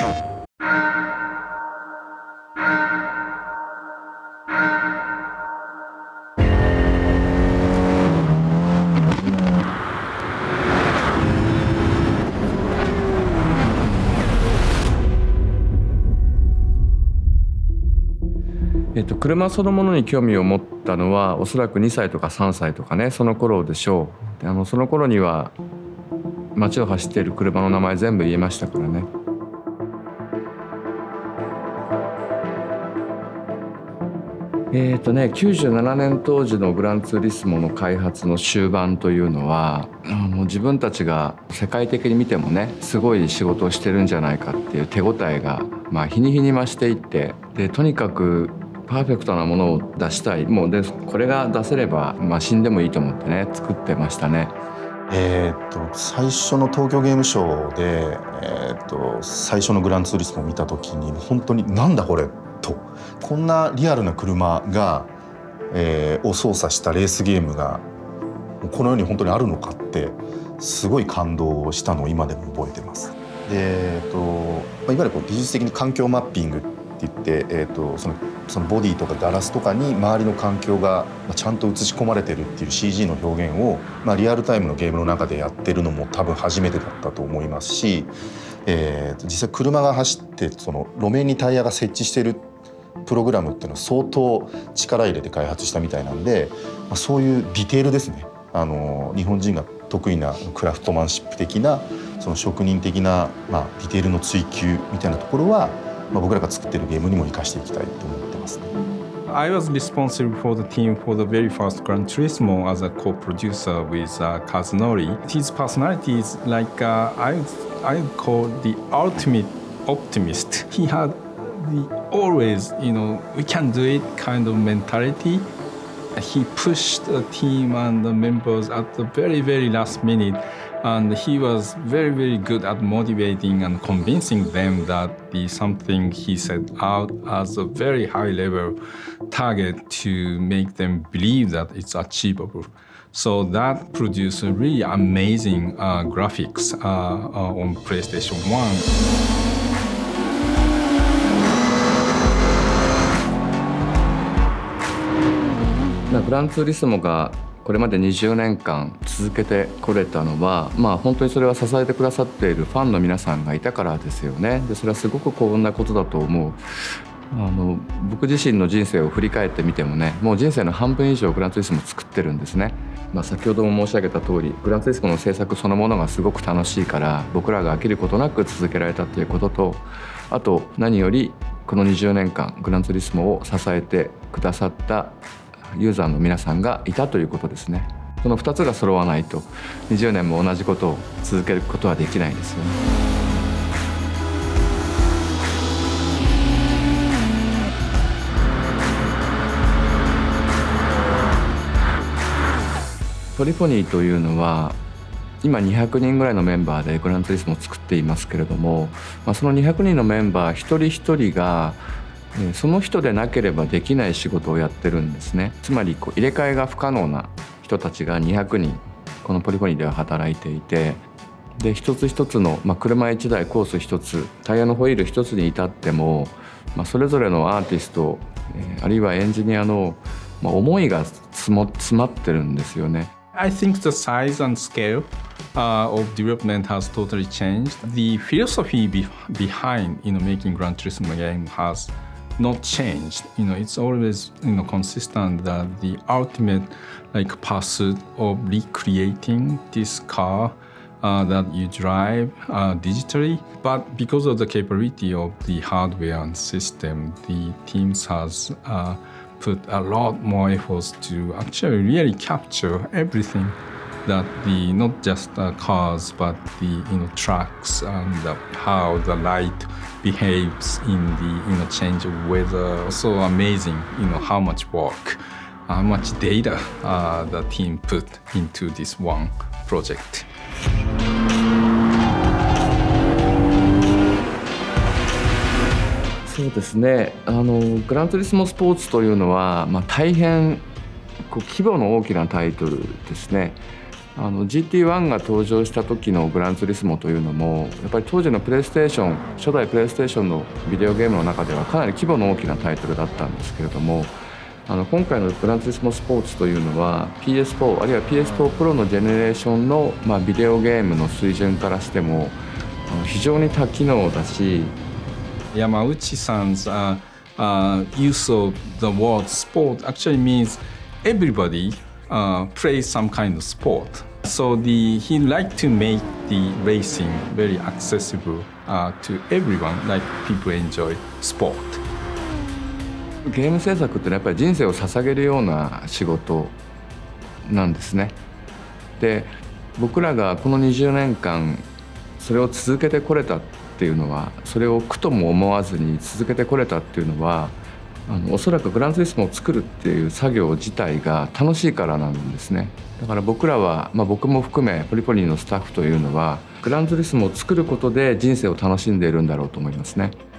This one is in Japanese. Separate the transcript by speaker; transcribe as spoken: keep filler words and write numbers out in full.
Speaker 1: えっと、車そのものに興味を持ったのはおそらくにさいとかさんさいとかね、その頃でしょう。であのその頃には街を走っている車の名前全部言えましたからね。えーとね、きゅうじゅうななねん当時のグランツーリスモの開発の終盤というのは、あの自分たちが世界的に見てもねすごい仕事をしてるんじゃないかっていう手応えが、まあ、日に日に増していって、でとにかくパーフェクトなものを出したい、もうでこれが出せれば、まあ、死んでもいいと思ってね作ってましたね。
Speaker 2: えー、っと最初の東京ゲームショーで、えー、っと最初のグランツーリスモを見た時に本当になんだこれと、こんなリアルな車が、えー、を操作したレースゲームがこの世に本当にあるのかってすごい感動したのを今でも覚えてます。で、えー、っとまあ、いわゆるこう技術的に環境マッピングって言って、えー、とそのそのボディとかガラスとかに周りの環境がちゃんと映し込まれてるっていう シージー の表現を、まあ、リアルタイムのゲームの中でやってるのも多分初めてだったと思いますし、えー、と実際車が走ってその路面にタイヤが設置してるプログラムっていうのは相当力入れて開発したみたいなんで、まあ、そういうディテールですね、あの日本人が得意なクラフトマンシップ的なその職人的な、まあ、ディテールの追求みたいなところは、まあ、僕らが作ってるゲームにも生かしていきたいと思ってますね。
Speaker 3: I was responsible for the team for the very first Gran Turismo as a co-producer with uh, Kazunori. His personality is like uh, I I call the ultimate optimist. He had the always, you know, we can do it kind of mentality. He pushed the team and the members at the very very last minute. And he was very, very good at motivating and convincing them that the something he set out as a very high level target to make them believe that it's achievable. So that produced really amazing uh, graphics uh, uh, on PlayStation one.
Speaker 1: グランツーリスモがこれまでにじゅうねんかん続けてこれたのは、まあ本当にそれは支えてくださっているファンの皆さんがいたからですよね。でそれはすごく幸運なことだと思う。あの僕自身の人生を振り返ってみてもね、もう人生の半分以上グランツーリスモ作ってるんですね。まあ、先ほども申し上げた通り、グランツーリスモの制作そのものがすごく楽しいから僕らが飽きることなく続けられたということと、あと何よりこのにじゅうねんかんグランツーリスモを支えてくださったユーザーの皆さんがいたということですね。そのふたつが揃わないとにじゅうねんも同じことを続けることはできないんですよね。ポリフォニーというのは今にひゃくにんぐらいのメンバーでグランツーリスモを作っていますけれども、まあ、そのにひゃくにんのメンバー一人一人がその人でなければできない仕事をやってるんですね。つまりこう入れ替えが不可能な人たちがにひゃくにんこのポリフォニーでは働いていて、で一つ一つの、まあ、車いちだいコースひとつタイヤのホイールひとつに至っても、まあ、それぞれのアーティスト、えー、あるいはエンジニアの、まあ、思いが詰も詰まってるんですよね。
Speaker 3: I think the size and scale uh, of development has totally changed. The philosophy be behind, you know, making Gran Turismo game has not changed. You know, it's always, you know, consistent that the ultimate like pursuit of recreating this car uh, that you drive uh, digitally. But because of the capability of the hardware and system, the teams has uh, put a lot more efforts to actually really capture everything that the not just the cars but the you know trucks and the, how the light behaves in the you know change of weather. So amazing, you know how much work, how much data uh, the team put into this one project.
Speaker 1: そうですね、あのグランツーリスモスポーツというのは、まあ、大変こう規模の大きなタイトルですね。 あの ジーティーワン が登場した時のグランツーリスモというのもやっぱり当時のプレイステーション初代プレイステーションのビデオゲームの中ではかなり規模の大きなタイトルだったんですけれども、あの今回のグランツーリスモスポーツというのは ピーエスフォー あるいは ピーエスフォー プロのジェネレーションの、まあ、ビデオゲームの水準からしてもあの非常に多機能だし、
Speaker 3: Yamauchi-san's uh, uh, use of the word sport actually means everybody uh, plays some kind of sport. So the, he liked to make the racing very accessible uh, to everyone, like people enjoy sport.
Speaker 1: ゲーム制作ってやっぱり人生を捧げるような仕事なんですね。で、僕らがこのにじゅうねんかんそれを続けてこれたっていうのは、それを苦とも思わずに続けてこれたっていうのは、あのおそらくグランツーリスモを作るっていう作業自体が楽しいからなんですね。だから僕らは、まあ、僕も含めポリポニーのスタッフというのはグランツーリスモを作ることで人生を楽しんでいるんだろうと思いますね。